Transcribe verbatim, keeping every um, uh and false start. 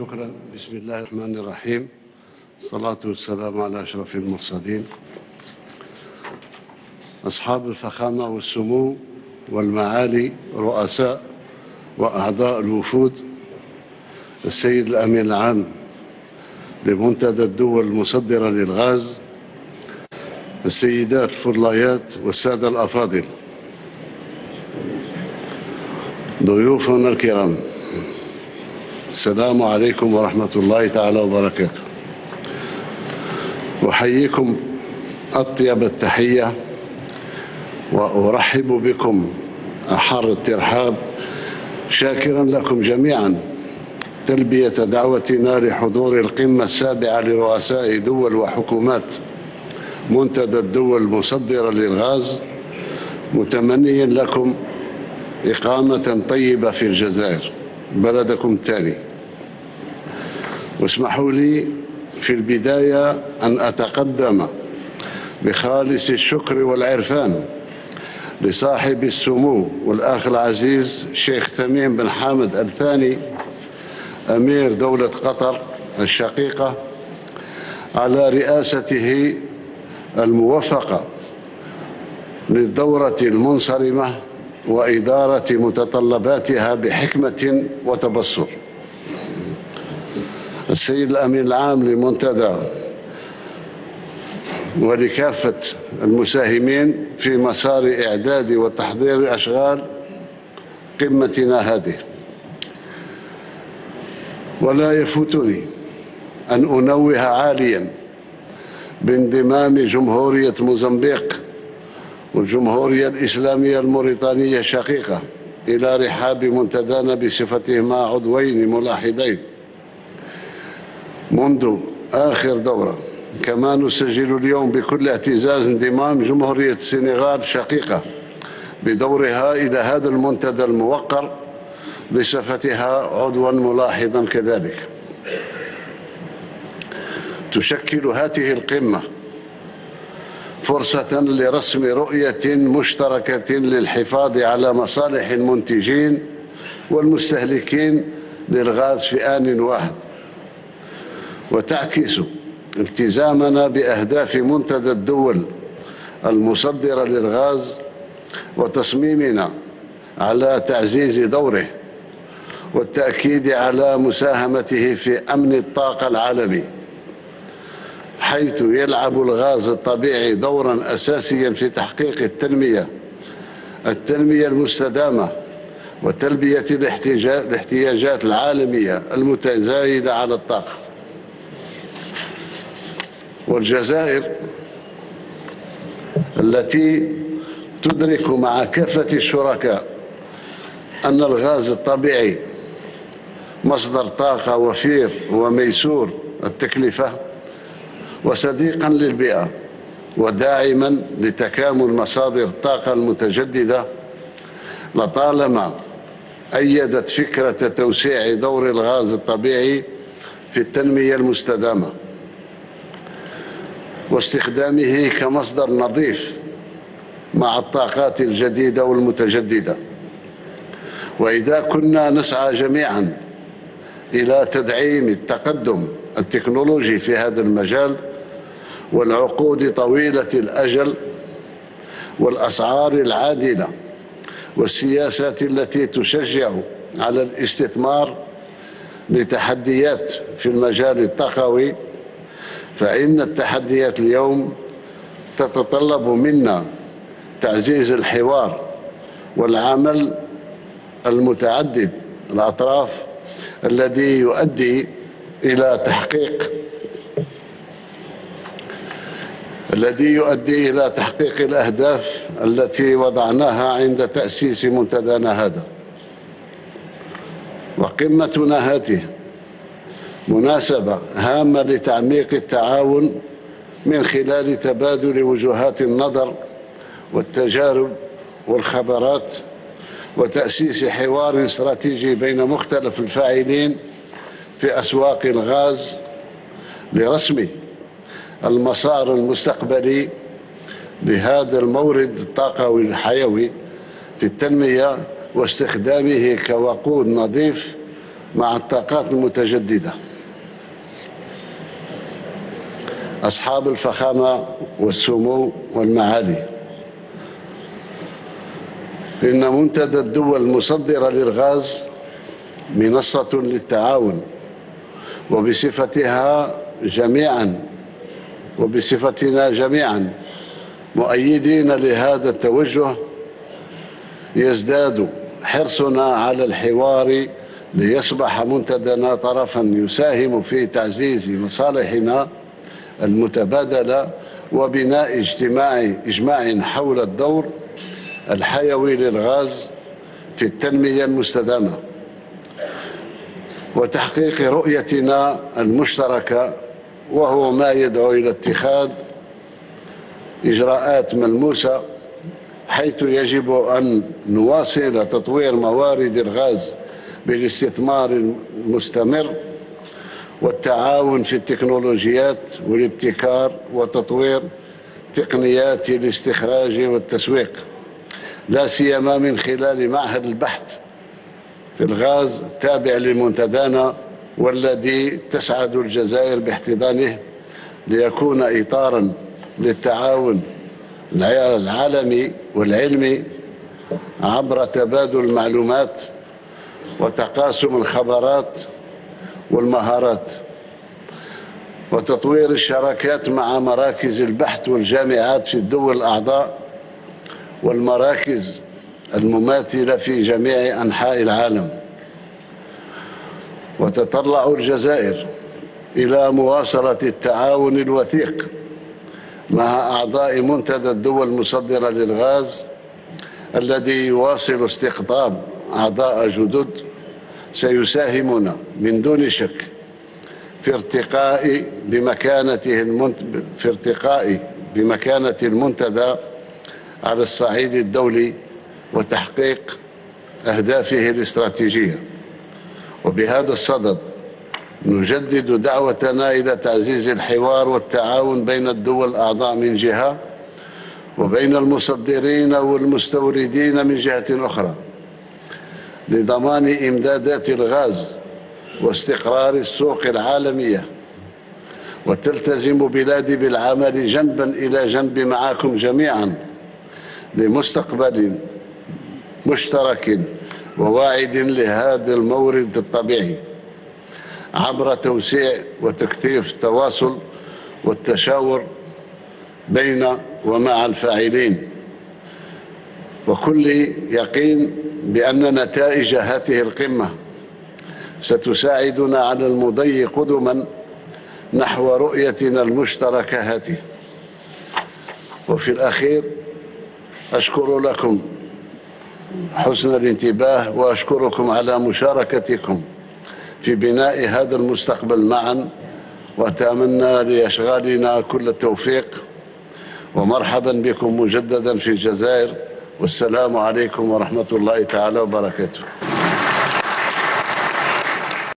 شكرا. بسم الله الرحمن الرحيم. الصلاة والسلام على أشرف المرسلين. أصحاب الفخامة والسمو والمعالي، رؤساء وأعضاء الوفود، السيد الأمين العام لمنتدى الدول المصدرة للغاز، السيدات الفضليات والسادة الأفاضل، ضيوفنا الكرام، السلام عليكم ورحمة الله تعالى وبركاته. أحييكم أطيب التحية وأرحب بكم أحر الترحاب، شاكرا لكم جميعا تلبية دعوتنا لحضور القمة السابعة لرؤساء دول وحكومات منتدى الدول المصدرة للغاز، متمنيا لكم إقامة طيبة في الجزائر بلدكم الثاني. واسمحوا لي في البداية أن أتقدم بخالص الشكر والعرفان لصاحب السمو والأخ العزيز الشيخ تميم بن حامد الثاني أمير دولة قطر الشقيقة على رئاسته الموفقة للدورة المنصرمة وإدارة متطلباتها بحكمة وتبصر. السيد الأمين العام لمنتدى ولكافة المساهمين في مسار إعداد وتحضير أشغال قمتنا هذه. ولا يفوتني أن أنوه عاليا بانضمام جمهورية موزمبيق والجمهورية الإسلامية الموريتانية الشقيقة إلى رحاب منتدانا بصفتهما عضوين ملاحظين منذ آخر دورة. كما نسجل اليوم بكل اعتزاز انضمام جمهورية السنغال الشقيقة بدورها إلى هذا المنتدى الموقر بصفتها عضوا ملاحظا كذلك. تشكل هذه القمة فرصة لرسم رؤية مشتركة للحفاظ على مصالح المنتجين والمستهلكين للغاز في آن واحد، وتعكس التزامنا بأهداف منتدى الدول المصدرة للغاز وتصميمنا على تعزيز دوره والتأكيد على مساهمته في أمن الطاقة العالمي، حيث يلعب الغاز الطبيعي دورا أساسيا في تحقيق التنمية التنمية المستدامة وتلبية الاحتياجات العالمية المتزايدة على الطاقة. والجزائر التي تدرك مع كافة الشركاء أن الغاز الطبيعي مصدر طاقة وفير وميسور التكلفة وصديقا للبيئة وداعما لتكامل مصادر الطاقة المتجددة، لطالما أيدت فكرة توسيع دور الغاز الطبيعي في التنمية المستدامة واستخدامه كمصدر نظيف مع الطاقات الجديدة والمتجددة. وإذا كنا نسعى جميعا إلى تدعيم التقدم التكنولوجي في هذا المجال والعقود طويلة الأجل والأسعار العادلة والسياسات التي تشجع على الاستثمار لتحديات في المجال الطاقوي، فإن التحديات اليوم تتطلب منا تعزيز الحوار والعمل المتعدد الأطراف الذي يؤدي إلى تحقيق الذي يؤدي إلى تحقيق الأهداف التي وضعناها عند تأسيس منتدانا هذا. وقمتنا هذه مناسبة هامة لتعميق التعاون من خلال تبادل وجهات النظر والتجارب والخبرات وتأسيس حوار استراتيجي بين مختلف الفاعلين في أسواق الغاز لرسم المسار المستقبلي لهذا المورد الطاقوي الحيوي في التنمية واستخدامه كوقود نظيف مع الطاقات المتجددة. أصحاب الفخامة والسمو والمعالي، إن منتدى الدول المصدرة للغاز منصة للتعاون، وبصفتها جميعا وبصفتنا جميعا مؤيدين لهذا التوجه يزداد حرصنا على الحوار ليصبح منتدانا طرفا يساهم في تعزيز مصالحنا المتبادلة وبناء اجتماع إجماع حول الدور الحيوي للغاز في التنمية المستدامة وتحقيق رؤيتنا المشتركة، وهو ما يدعو إلى اتخاذ إجراءات ملموسة، حيث يجب أن نواصل تطوير موارد الغاز بالاستثمار المستمر والتعاون في التكنولوجيات والابتكار وتطوير تقنيات الاستخراج والتسويق، لا سيما من خلال معهد البحث في الغاز التابع لمنتدانا، والذي تسعد الجزائر باحتضانه ليكون إطاراً للتعاون العالمي والعلمي عبر تبادل المعلومات وتقاسم الخبرات والمهارات، وتطوير الشراكات مع مراكز البحث والجامعات في الدول الأعضاء والمراكز المماثلة في جميع أنحاء العالم. وتتطلع الجزائر إلى مواصلة التعاون الوثيق مع أعضاء منتدى الدول المصدرة للغاز، الذي يواصل استقطاب أعضاء جدد سيساهمون من دون شك في ارتقاء بمكانته المنت... في ارتقاء بمكانة المنتدى على الصعيد الدولي وتحقيق أهدافه الاستراتيجية. وبهذا الصدد نجدد دعوتنا إلى تعزيز الحوار والتعاون بين الدول الأعضاء من جهة، وبين المصدرين والمستوردين من جهة أخرى، لضمان إمدادات الغاز واستقرار السوق العالمية. وتلتزم بلادي بالعمل جنبا إلى جنب معكم جميعا لمستقبل مشترك وواعد لهذا المورد الطبيعي، عبر توسيع وتكثيف التواصل والتشاور بين ومع الفاعلين، وكل يقين بأن نتائج هذه القمة ستساعدنا على المضي قدما نحو رؤيتنا المشتركة هذه. وفي الأخير أشكر لكم حسن الانتباه، وأشكركم على مشاركتكم في بناء هذا المستقبل معا، وأتمنى لأشغالنا كل التوفيق، ومرحبا بكم مجددا في الجزائر، والسلام عليكم ورحمة الله تعالى وبركاته.